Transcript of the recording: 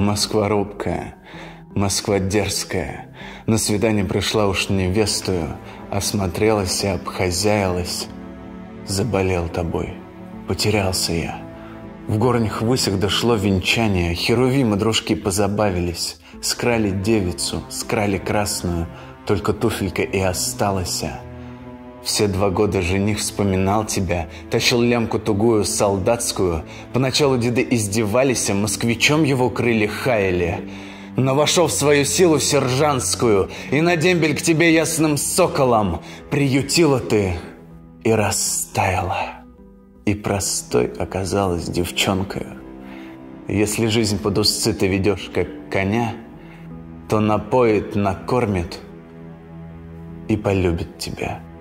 Москва робкая, Москва дерзкая. На свидание пришла уж невестою, осмотрелась и обхозяилась. Заболел тобой, потерялся я. В горних высях дошло венчание. Херувимы дружки позабавились. Скрали девицу, скрали красную, только туфелька и осталась. Все 2 года жених вспоминал тебя, тащил лямку тугую солдатскую. Поначалу деды издевались, а москвичом его крылья хаяли. Но вошел в свою силу сержантскую, и на дембель к тебе ясным соколом приютила ты и растаяла. И простой оказалась девчонкою. Если жизнь под узцы ты ведешь, как коня, то напоит, накормит и полюбит тебя.